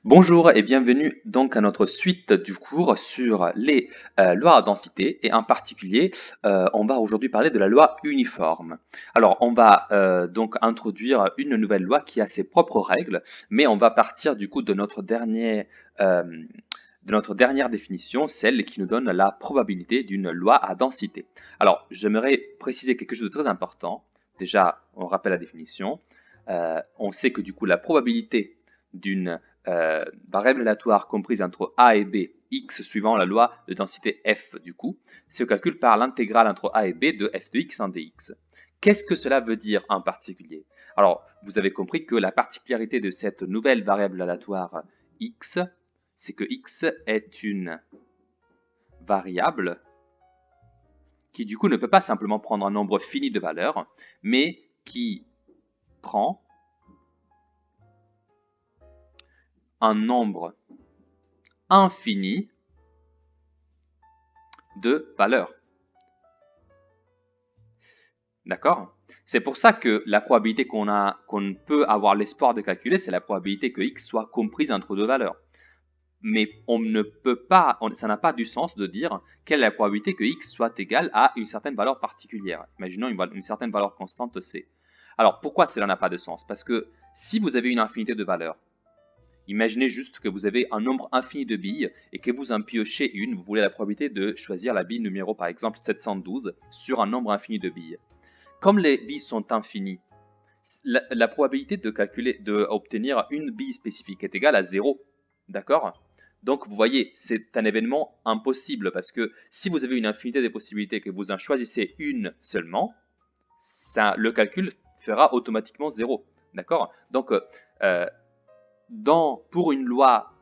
Bonjour et bienvenue donc à notre suite du cours sur les lois à densité et en particulier on va aujourd'hui parler de la loi uniforme. Alors on va donc introduire une nouvelle loi qui a ses propres règles, mais on va partir du coup de notre dernière définition, celle qui nous donne la probabilité d'une loi à densité. Alors j'aimerais préciser quelque chose de très important. Déjà on rappelle la définition. On sait que du coup la probabilité d'une variable aléatoire comprise entre a et b, x suivant la loi de densité f du coup, se calcule par l'intégrale entre a et b de f de x en dx. Qu'est-ce que cela veut dire en particulier? Alors, vous avez compris que la particularité de cette nouvelle variable aléatoire x, c'est que x est une variable qui du coup ne peut pas simplement prendre un nombre fini de valeurs, mais qui prend un nombre infini de valeurs. D'accord? C'est pour ça que la probabilité qu'on peut avoir l'espoir de calculer, c'est la probabilité que x soit comprise entre deux valeurs. Mais on ne peut pas, ça n'a pas du sens de dire quelle est la probabilité que x soit égal à une certaine valeur particulière. Imaginons une certaine valeur constante c. Alors pourquoi cela n'a pas de sens? Parce que si vous avez une infinité de valeurs, imaginez juste que vous avez un nombre infini de billes et que vous en piochez une, vous voulez la probabilité de choisir la bille numéro par exemple 712 sur un nombre infini de billes. Comme les billes sont infinies, la probabilité d'obtenir une bille spécifique est égale à 0. D'accord? Donc vous voyez, c'est un événement impossible parce que si vous avez une infinité de possibilités et que vous en choisissez une seulement, le calcul fera automatiquement 0. D'accord? Donc pour une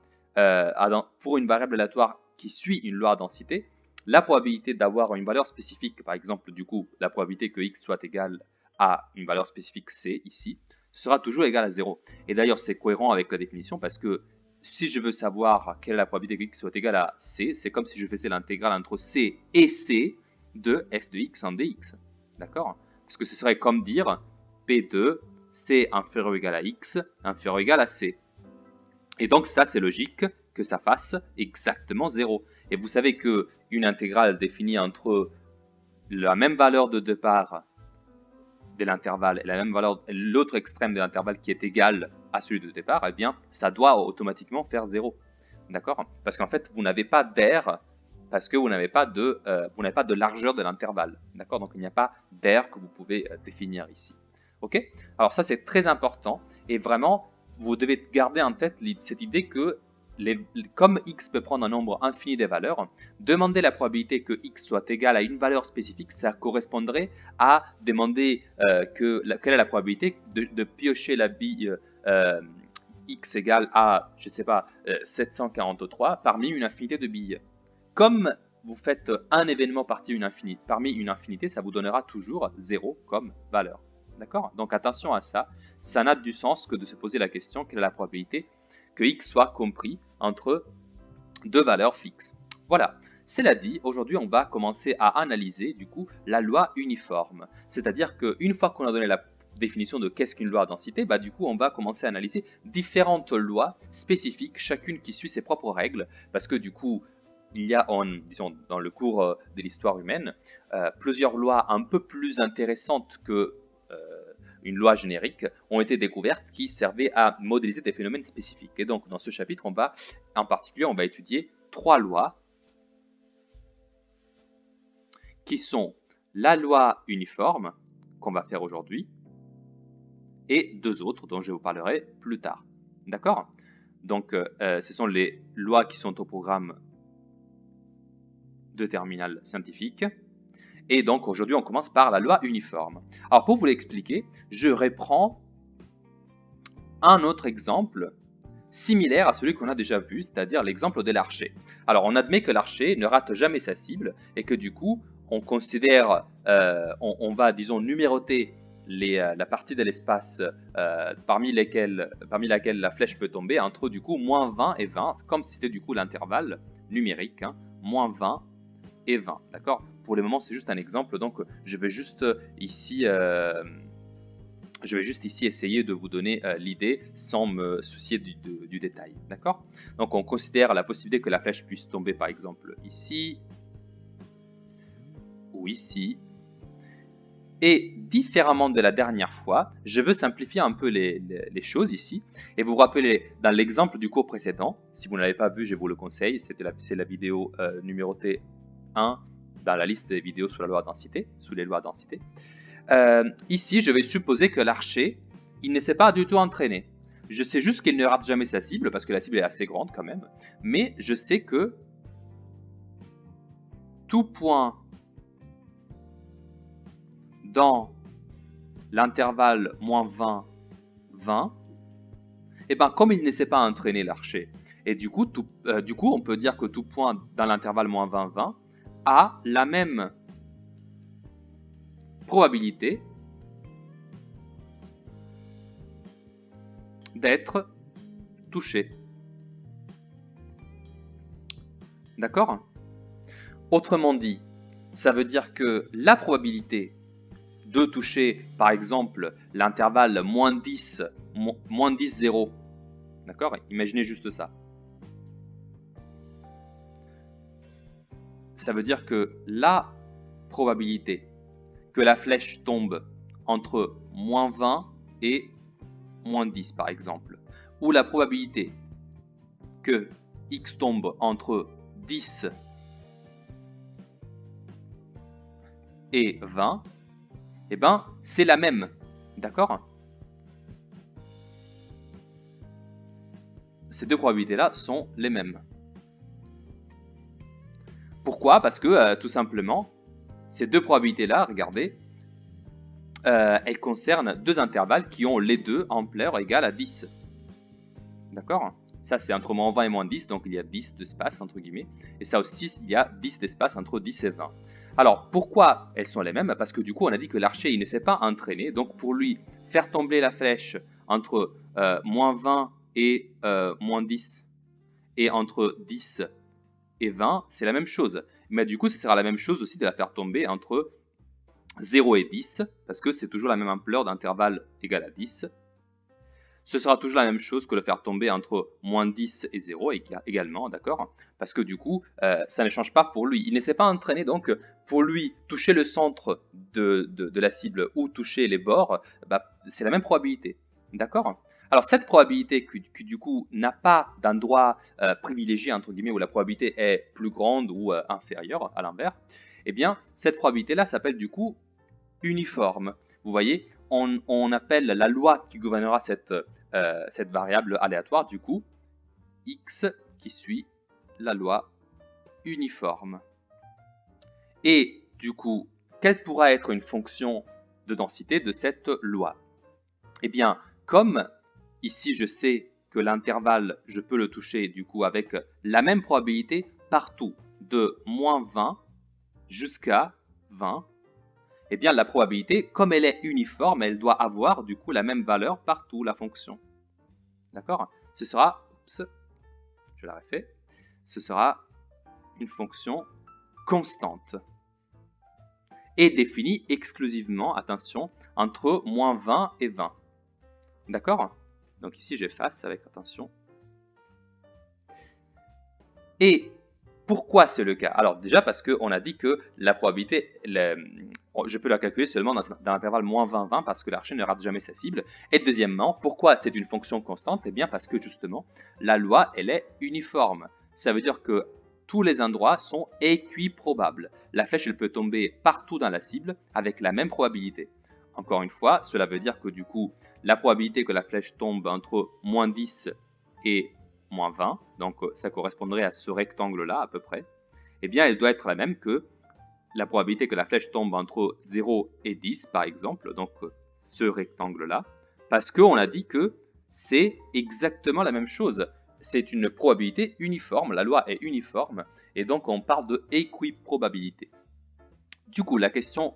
variable aléatoire qui suit une loi à densité, la probabilité d'avoir une valeur spécifique, par exemple, du coup, la probabilité que x soit égal à une valeur spécifique c, ici, sera toujours égale à 0. Et d'ailleurs, c'est cohérent avec la définition parce que si je veux savoir quelle est la probabilité que x soit égal à c, c'est comme si je faisais l'intégrale entre c et c de f de x en dx. D'accord? Parce que ce serait comme dire p de c inférieur ou égal à x inférieur ou égal à c. Et donc ça, c'est logique que ça fasse exactement 0. Et vous savez qu'une intégrale définie entre la même valeur de départ de l'intervalle et l'autre extrême de l'intervalle qui est égal à celui de départ, eh bien, ça doit automatiquement faire 0. D'accord? Parce qu'en fait, vous n'avez pas d'air parce que vous n'avez pas de largeur de l'intervalle. D'accord? Donc il n'y a pas d'air que vous pouvez définir ici. Ok? Alors ça, c'est très important et vraiment, vous devez garder en tête cette idée que comme x peut prendre un nombre infini de valeurs, demander la probabilité que x soit égal à une valeur spécifique, ça correspondrait à demander quelle est la probabilité de piocher la bille x égale à, je sais pas, 743 parmi une infinité de billes. Comme vous faites un événement parmi une infinité, ça vous donnera toujours 0 comme valeur. D'accord? Donc attention à ça. Ça n'a du sens que de se poser la question quelle est la probabilité que x soit compris entre deux valeurs fixes. Voilà. Cela dit, aujourd'hui, on va commencer à analyser du coup la loi uniforme. C'est-à-dire qu'une fois qu'on a donné la définition de qu'est-ce qu'une loi à densité, bah, du coup, on va commencer à analyser différentes lois spécifiques, chacune qui suit ses propres règles, parce que du coup, il y a, disons, dans le cours de l'histoire humaine, plusieurs lois un peu plus intéressantes que une loi générique ont été découvertes qui servaient à modéliser des phénomènes spécifiques. Et donc, dans ce chapitre, en particulier, on va étudier trois lois qui sont la loi uniforme, qu'on va faire aujourd'hui, et deux autres dont je vous parlerai plus tard. D'accord? Donc, ce sont les lois qui sont au programme de terminale scientifique. Et donc aujourd'hui, on commence par la loi uniforme. Alors pour vous l'expliquer, je reprends un autre exemple similaire à celui qu'on a déjà vu, c'est-à-dire l'exemple de l'archer. Alors on admet que l'archer ne rate jamais sa cible et que du coup, on considère, on va disons numéroter la partie de l'espace parmi laquelle la flèche peut tomber entre du coup moins 20 et 20, comme c'était du coup l'intervalle numérique, hein, moins 20 et 20, d'accord? Pour le moment, c'est juste un exemple, donc je vais juste ici Je vais juste ici essayer de vous donner l'idée sans me soucier du détail. D'accord? Donc on considère la possibilité que la flèche puisse tomber par exemple ici ou ici. Et différemment de la dernière fois, je veux simplifier un peu les choses ici. Et vous vous rappelez, dans l'exemple du cours précédent, si vous ne l'avez pas vu, je vous le conseille, c'est la vidéo numérotée 1 dans la liste des vidéos sous la loi de densité, sous les lois de densité. Ici, je vais supposer que l'archer, il ne s'est pas du tout entraîné. Je sais juste qu'il ne rate jamais sa cible, parce que la cible est assez grande quand même. Mais je sais que tout point dans l'intervalle moins 20, 20, et ben comme il ne s'est pas entraîné l'archer, et du coup, on peut dire que tout point dans l'intervalle moins 20, 20 a la même probabilité d'être touché. D'accord? Autrement dit, ça veut dire que la probabilité de toucher, par exemple, l'intervalle moins 10, 0, d'accord? Imaginez juste ça. Ça veut dire que la probabilité que la flèche tombe entre moins 20 et moins 10, par exemple, ou la probabilité que x tombe entre 10 et 20, eh ben, c'est la même, d'accord? Ces deux probabilités-là sont les mêmes. Pourquoi? Parce que, tout simplement, ces deux probabilités-là, regardez, elles concernent deux intervalles qui ont les deux ampleur égale à 10. D'accord? Ça, c'est entre moins 20 et moins 10, donc il y a 10 d'espace, entre guillemets. Et ça aussi, il y a 10 d'espace entre 10 et 20. Alors, pourquoi elles sont les mêmes? Parce que du coup, on a dit que l'archer, il ne s'est pas entraîné. Donc, pour lui, faire tomber la flèche entre moins 20 et moins 10, et entre 10 et 20, c'est la même chose. Mais du coup, ça sera la même chose aussi de la faire tomber entre 0 et 10, parce que c'est toujours la même ampleur d'intervalle égale à 10. Ce sera toujours la même chose que le faire tomber entre moins 10 et 0 également, d'accord? Parce que du coup, ça ne change pas pour lui. Il ne s'est pas entraîné, donc pour lui, toucher le centre de la cible ou toucher les bords, bah, c'est la même probabilité, d'accord? Alors cette probabilité qui du coup n'a pas d'endroit privilégié, entre guillemets, où la probabilité est plus grande ou inférieure à l'inverse, eh bien cette probabilité-là s'appelle du coup uniforme. Vous voyez, on appelle la loi qui gouvernera cette variable aléatoire, du coup, x qui suit la loi uniforme. Et du coup, quelle pourra être une fonction de densité de cette loi? Eh bien, comme ici je sais que l'intervalle, je peux le toucher du coup avec la même probabilité partout, de moins 20 jusqu'à 20, eh bien la probabilité, comme elle est uniforme, elle doit avoir du coup la même valeur partout, la fonction. D'accord? Ce sera, oups, je l'aurais fait, ce sera une fonction constante et définie exclusivement, attention, entre moins 20 et 20. D'accord? Donc ici j'efface avec attention. Et pourquoi c'est le cas? Alors déjà parce qu'on a dit que la probabilité, je peux la calculer seulement dans l'intervalle moins 20-20 parce que l'archer ne rate jamais sa cible. Et deuxièmement, pourquoi c'est une fonction constante? Eh bien parce que justement, la loi, elle est uniforme. Ça veut dire que tous les endroits sont équiprobables. La flèche, elle peut tomber partout dans la cible avec la même probabilité. Encore une fois, cela veut dire que du coup, la probabilité que la flèche tombe entre moins 10 et moins 20, donc ça correspondrait à ce rectangle-là à peu près, eh bien elle doit être la même que la probabilité que la flèche tombe entre 0 et 10 par exemple, donc ce rectangle-là, parce qu'on a dit que c'est exactement la même chose. C'est une probabilité uniforme, la loi est uniforme, et donc on parle de équiprobabilité. Du coup, la question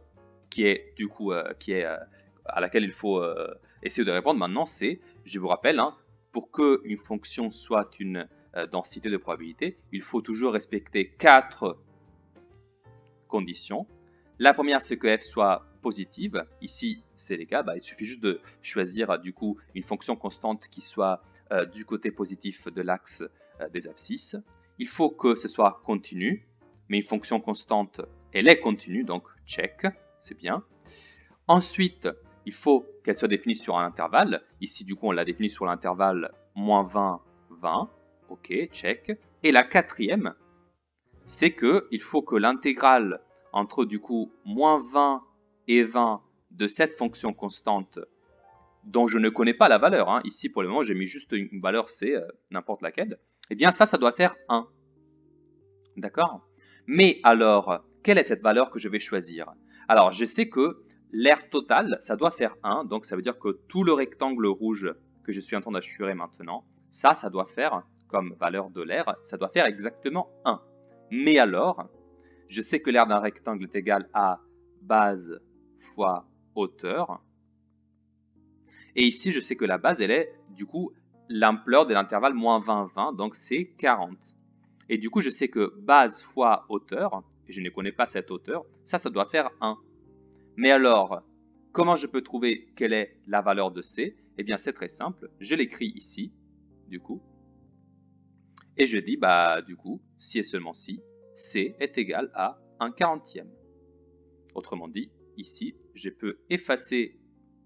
à laquelle il faut essayer de répondre maintenant, c'est, je vous rappelle, pour qu'une fonction soit une densité de probabilité, il faut toujours respecter 4 conditions. La première, c'est que f soit positive. Ici, c'est les cas. Il suffit juste de choisir du coup une fonction constante qui soit du côté positif de l'axe des abscisses. Il faut que ce soit continu, mais une fonction constante, elle est continue, donc check, c'est bien. Ensuite, il faut qu'elle soit définie sur un intervalle. Ici, du coup, on l'a définie sur l'intervalle moins 20, 20. OK, check. Et la quatrième, c'est qu'il faut que l'intégrale entre du coup moins 20 et 20 de cette fonction constante dont je ne connais pas la valeur, hein. Ici pour le moment j'ai mis juste une valeur C, n'importe laquelle, eh bien ça doit faire 1. D'accord? Mais alors, quelle est cette valeur que je vais choisir? Alors je sais que l'aire totale, ça doit faire 1, donc ça veut dire que tout le rectangle rouge que je suis en train d'assurer maintenant, ça doit faire, comme valeur de l'aire, ça doit faire exactement 1. Mais alors, je sais que l'aire d'un rectangle est égal à base fois hauteur. Et ici, je sais que la base, elle est du coup l'ampleur de l'intervalle moins 20, 20, donc c'est 40. Et du coup, je sais que base fois hauteur, et je ne connais pas cette hauteur, ça doit faire 1. Mais alors, comment je peux trouver quelle est la valeur de C? Eh bien, c'est très simple. Je l'écris ici, du coup. Et je dis, du coup, si et seulement si, C est égal à 1/40e. Autrement dit, ici, je peux effacer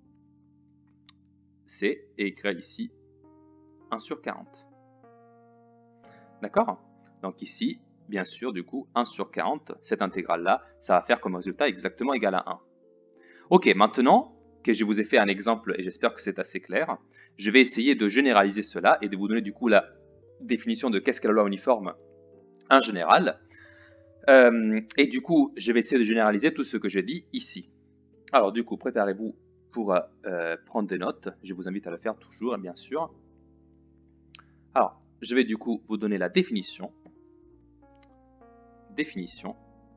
C et écrire ici 1 sur 40. D'accord? Donc ici, bien sûr, du coup, 1 sur 40, cette intégrale-là, ça va faire comme résultat exactement égal à 1. Ok, maintenant que je vous ai fait un exemple, et j'espère que c'est assez clair, je vais essayer de généraliser cela et de vous donner du coup la définition de qu'est-ce qu'est la loi uniforme en général. Et du coup, je vais essayer de généraliser tout ce que j'ai dit ici. Alors du coup, préparez-vous pour prendre des notes. Je vous invite à le faire toujours, bien sûr. Alors, je vais du coup vous donner la définition. Définition.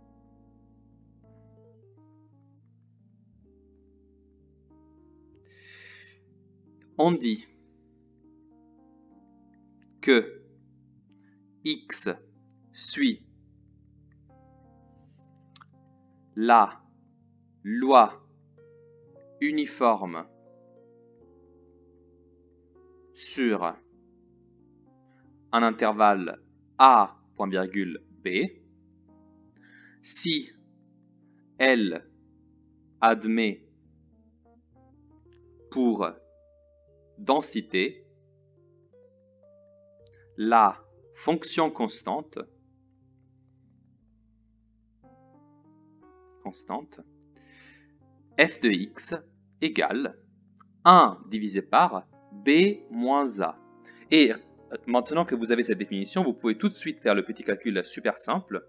On dit que X suit la loi uniforme sur un intervalle A, point virgule B, si elle admet pour densité la fonction constante f de x égale 1 divisé par b moins a. Et maintenant que vous avez cette définition, vous pouvez tout de suite faire le petit calcul super simple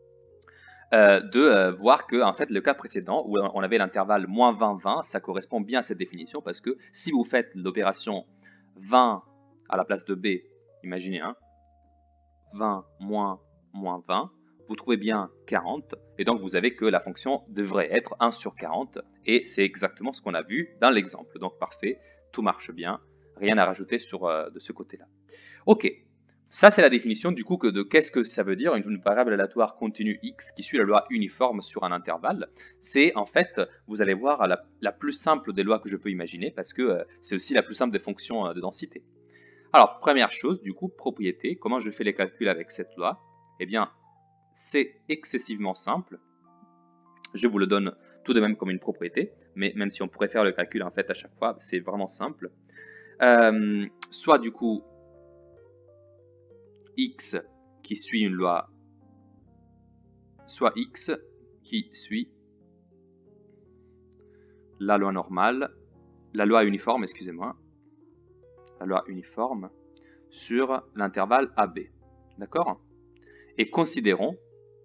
de voir que en fait, le cas précédent où on avait l'intervalle moins 20, 20, ça correspond bien à cette définition parce que si vous faites l'opération 20 à la place de b, imaginez 20 moins 20, vous trouvez bien 40, et donc vous avez que la fonction devrait être 1 sur 40, et c'est exactement ce qu'on a vu dans l'exemple. Donc parfait, tout marche bien, rien à rajouter de ce côté-là. Ok, ça c'est la définition du coup de qu'est-ce que ça veut dire une variable aléatoire continue x qui suit la loi uniforme sur un intervalle. C'est en fait, vous allez voir, la plus simple des lois que je peux imaginer, parce que c'est aussi la plus simple des fonctions de densité. Alors, première chose, du coup, propriété. Comment je fais les calculs avec cette loi? Eh bien, c'est excessivement simple. Je vous le donne tout de même comme une propriété, mais même si on pourrait faire le calcul en fait à chaque fois, c'est vraiment simple. Soit du coup, x qui suit une loi, soit x qui suit la loi normale, la loi uniforme, excusez-moi, la loi uniforme sur l'intervalle AB. D'accord? Et considérons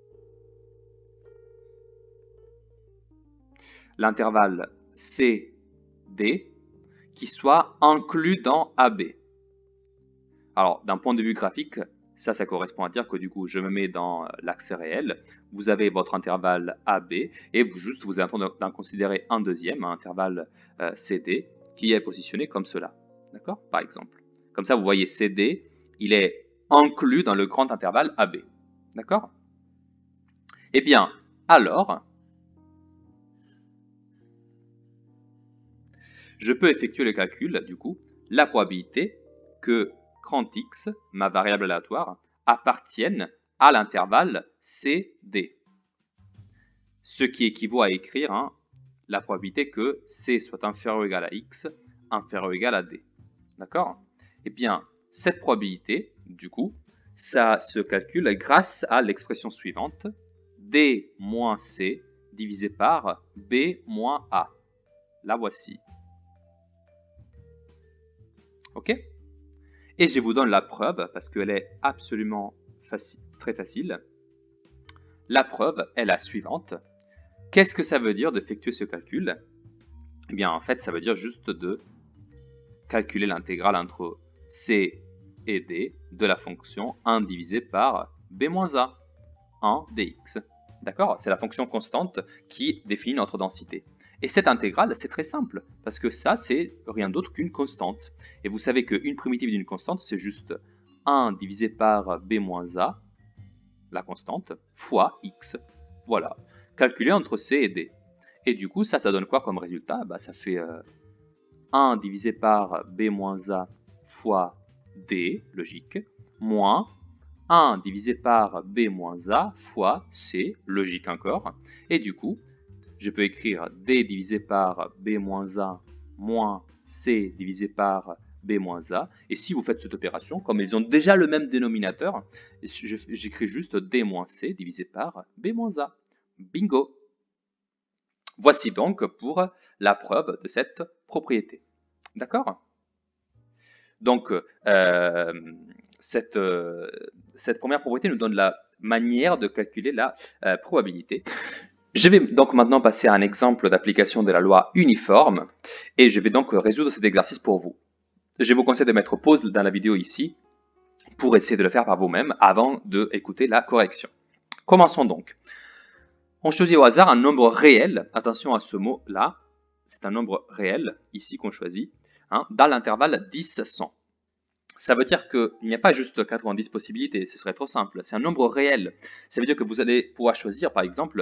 l'intervalle CD qui soit inclus dans AB. Alors, d'un point de vue graphique, ça correspond à dire que du coup, je me mets dans l'axe réel, vous avez votre intervalle AB, et vous êtes en train d'en considérer un deuxième, un intervalle CD, qui est positionné comme cela. D'accord? Par exemple. Comme ça, vous voyez CD, il est inclus dans le grand intervalle AB. D'accord? Eh bien, alors, je peux effectuer le calcul, du coup, la probabilité que grand X, ma variable aléatoire, appartienne à l'intervalle CD. Ce qui équivaut à écrire la probabilité que C soit inférieur ou égal à X, inférieur ou égal à D. D'accord? Eh bien, cette probabilité, du coup, ça se calcule grâce à l'expression suivante, D moins C divisé par B moins A. La voici. Ok? Et je vous donne la preuve, parce qu'elle est absolument facile, très facile. La preuve est la suivante. Qu'est-ce que ça veut dire d'effectuer ce calcul? Eh bien, en fait, ça veut dire juste de calculer l'intégrale entre C et D de la fonction 1 divisé par B moins A, 1 dx. D'accord? C'est la fonction constante qui définit notre densité. Et cette intégrale, c'est très simple, parce que ça, c'est rien d'autre qu'une constante. Et vous savez qu'une primitive d'une constante, c'est juste 1 divisé par B moins A, la constante, fois x. Voilà. Calculé entre C et D. Et du coup, ça donne quoi comme résultat? Ça fait 1 divisé par B moins A fois D, logique, moins 1 divisé par B moins A fois C, logique encore. Et du coup, je peux écrire D divisé par B moins A moins C divisé par B moins A. Et si vous faites cette opération, comme ils ont déjà le même dénominateur, j'écris juste D moins C divisé par B moins A. Bingo! Voici donc pour la preuve de cette propriété. D'accord? Donc, cette première propriété nous donne la manière de calculer la probabilité. Je vais donc maintenant passer à un exemple d'application de la loi uniforme et je vais donc résoudre cet exercice pour vous. Je vous conseille de mettre pause dans la vidéo ici pour essayer de le faire par vous-même avant d'écouter la correction. Commençons donc. On choisit au hasard un nombre réel, attention à ce mot-là, c'est un nombre réel ici qu'on choisit, dans l'intervalle 10-100. Ça veut dire qu'il n'y a pas juste 90 possibilités, ce serait trop simple, c'est un nombre réel. Ça veut dire que vous allez pouvoir choisir par exemple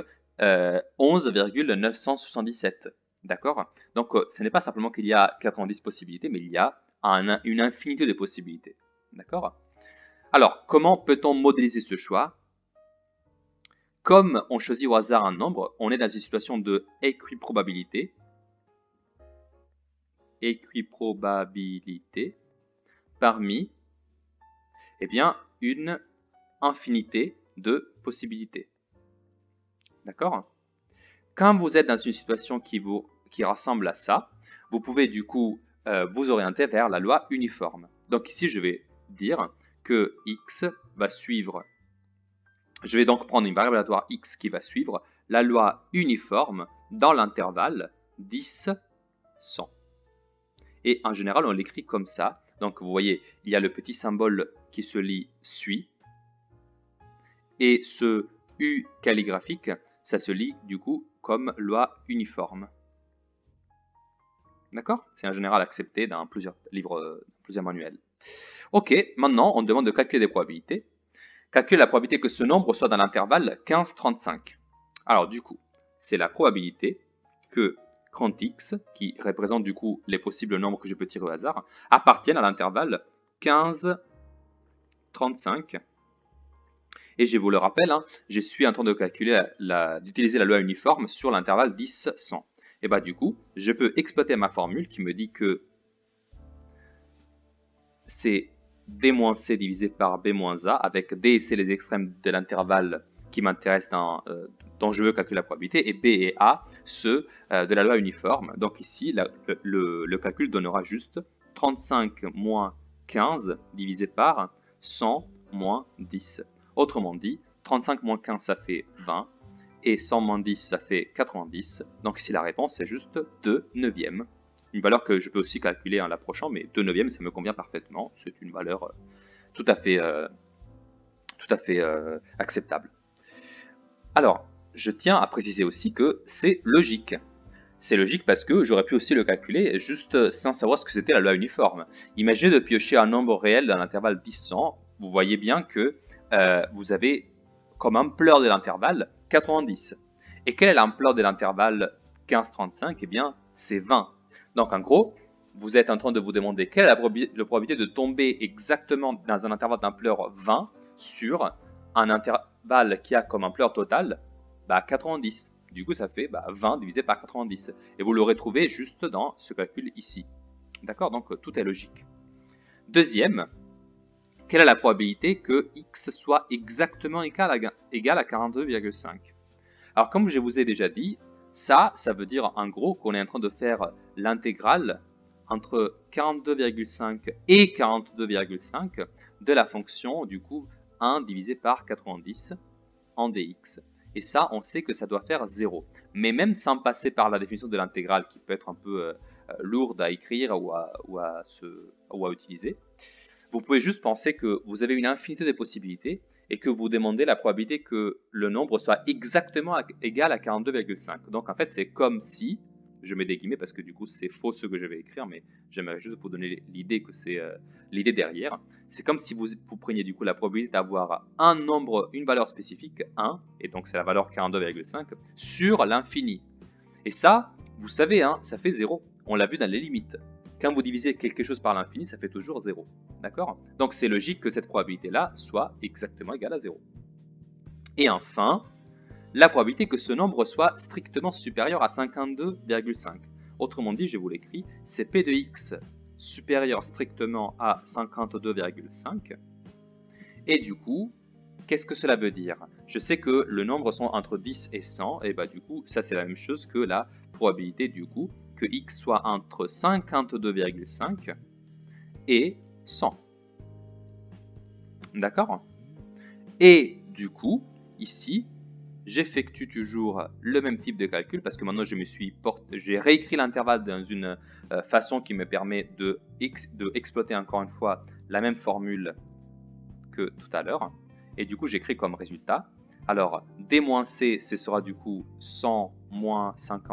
11,977. D'accord? Donc ce n'est pas simplement qu'il y a 90 possibilités, mais il y a une infinité de possibilités. D'accord? Alors, comment peut-on modéliser ce choix? Comme on choisit au hasard un nombre, on est dans une situation de équiprobabilité. Équiprobabilité parmi une infinité de possibilités. D'accord? Quand vous êtes dans une situation qui ressemble à ça, vous pouvez du coup vous orienter vers la loi uniforme. Donc ici, je vais dire que x va suivre, je vais donc prendre une variable aléatoire x qui va suivre la loi uniforme dans l'intervalle 10-100. Et en général, on l'écrit comme ça. Donc vous voyez, il y a le petit symbole qui se lit suit. Et ce U calligraphique, ça se lit du coup comme loi uniforme. D'accord? C'est en général accepté dans plusieurs livres, plusieurs manuels. Ok, maintenant on demande de calculer des probabilités. Calculer la probabilité que ce nombre soit dans l'intervalle 15-35. Alors du coup, c'est la probabilité que grand X, qui représente du coup les possibles nombres que je peux tirer au hasard, appartiennent à l'intervalle 15-35. Et je vous le rappelle, je suis en train de calculer, d'utiliser la loi uniforme sur l'intervalle 10-100. Et du coup, je peux exploiter ma formule qui me dit que c'est D moins C divisé par B moins A, avec D et C les extrêmes de l'intervalle qui m'intéressent, dont je veux calculer la probabilité, et B et A ceux de la loi uniforme. Donc ici, le calcul donnera juste 35 moins 15 divisé par 100 moins 10. Autrement dit, 35 moins 15 ça fait 20, et 100 moins 10 ça fait 90. Donc ici la réponse est juste 2 neuvièmes. Une valeur que je peux aussi calculer en l'approchant, mais 2 neuvièmes, ça me convient parfaitement. C'est une valeur tout à fait acceptable. Alors, je tiens à préciser aussi que c'est logique. C'est logique parce que j'aurais pu aussi le calculer juste sans savoir ce que c'était la loi uniforme. Imaginez de piocher un nombre réel dans l'intervalle 10-100. Vous voyez bien que vous avez comme ampleur de l'intervalle 90. Et quelle est l'ampleur de l'intervalle 15-35? Eh bien, c'est 20. Donc en gros, vous êtes en train de vous demander quelle est la probabilité de tomber exactement dans un intervalle d'ampleur 20 sur un intervalle qui a comme ampleur totale 90. Du coup, ça fait 20 divisé par 90. Et vous l'aurez trouvé juste dans ce calcul ici. D'accord? Donc tout est logique. Deuxième, quelle est la probabilité que x soit exactement égal à 42,5? Alors comme je vous ai déjà dit, ça veut dire en gros qu'on est en train de faire l'intégrale entre 42,5 et 42,5 de la fonction du coup 1 divisé par 90 en dx. Et ça, on sait que ça doit faire 0. Mais même sans passer par la définition de l'intégrale qui peut être un peu lourde à écrire ou à utiliser, vous pouvez juste penser que vous avez une infinité de possibilités et que vous demandez la probabilité que le nombre soit exactement égal à 42,5. Donc en fait, c'est comme si, je mets des guillemets parce que du coup c'est faux ce que je vais écrire, mais j'aimerais juste vous donner l'idée que c'est l'idée derrière. C'est comme si vous preniez du coup la probabilité d'avoir un nombre, une valeur spécifique, 1, et donc c'est la valeur 42,5, sur l'infini. Et ça, vous savez, hein, ça fait 0. On l'a vu dans les limites. Quand vous divisez quelque chose par l'infini, ça fait toujours 0. D'accord? Donc c'est logique que cette probabilité-là soit exactement égale à 0. Et enfin, la probabilité que ce nombre soit strictement supérieur à 52,5. Autrement dit, je vous l'écris, c'est P de x supérieur strictement à 52,5. Et du coup, qu'est-ce que cela veut dire? Je sais que le nombre sont entre 10 et 100, et du coup, ça c'est la même chose que la probabilité du coup que x soit entre 52,5 et 100. D'accord? Et du coup, ici, j'effectue toujours le même type de calcul parce que maintenant j'ai réécrit l'intervalle dans une façon qui me permet de exploiter encore une fois la même formule que tout à l'heure. Et du coup, j'écris comme résultat. Alors, d moins c, ce sera du coup 100 moins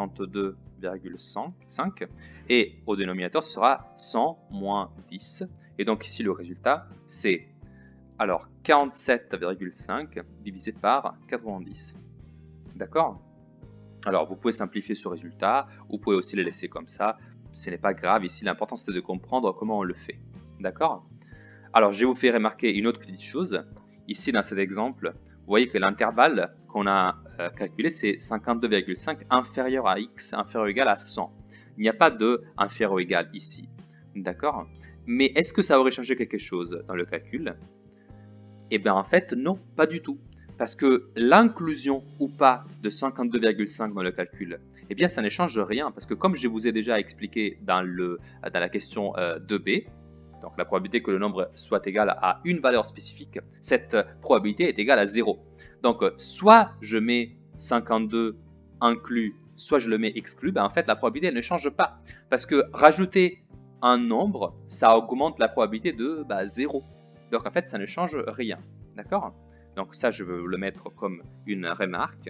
52,5. Et au dénominateur, ce sera 100 moins 10. Et donc ici, le résultat, c'est alors 47,5 divisé par 90. D'accord? Alors, vous pouvez simplifier ce résultat, vous pouvez aussi le laisser comme ça. Ce n'est pas grave. Ici, l'important, c'est de comprendre comment on le fait. D'accord? Alors, je vais vous faire remarquer une autre petite chose. Ici, dans cet exemple, vous voyez que l'intervalle qu'on a calculé, c'est 52,5 inférieur à x, inférieur ou égal à 100. Il n'y a pas de inférieur ou égal ici. D'accord? Mais est-ce que ça aurait changé quelque chose dans le calcul? Eh bien, en fait, non, pas du tout. Parce que l'inclusion ou pas de 52,5 dans le calcul, eh bien, ça ne change rien. Parce que comme je vous ai déjà expliqué dans la question 2b, donc la probabilité que le nombre soit égal à une valeur spécifique, cette probabilité est égale à 0. Donc, soit je mets 52 inclus, soit je le mets exclu, en fait, la probabilité elle ne change pas. Parce que rajouter un nombre, ça augmente la probabilité de 0. Donc, en fait, ça ne change rien. D'accord? Donc, ça, je veux le mettre comme une remarque.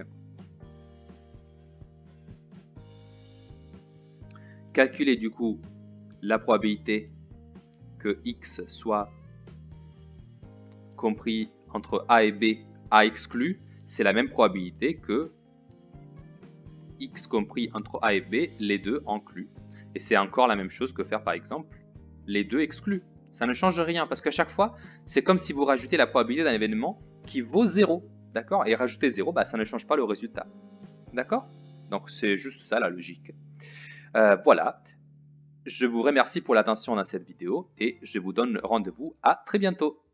Calculer du coup la probabilité que x soit compris entre a et b, a exclu, c'est la même probabilité que x compris entre a et b, les deux inclus. Et c'est encore la même chose que faire par exemple les deux exclus. Ça ne change rien parce qu'à chaque fois, c'est comme si vous rajoutez la probabilité d'un événement qui vaut 0. D'accord? Et rajouter 0, ça ne change pas le résultat. D'accord? Donc c'est juste ça la logique. Voilà. Je vous remercie pour l'attention dans cette vidéo et je vous donne rendez-vous à très bientôt.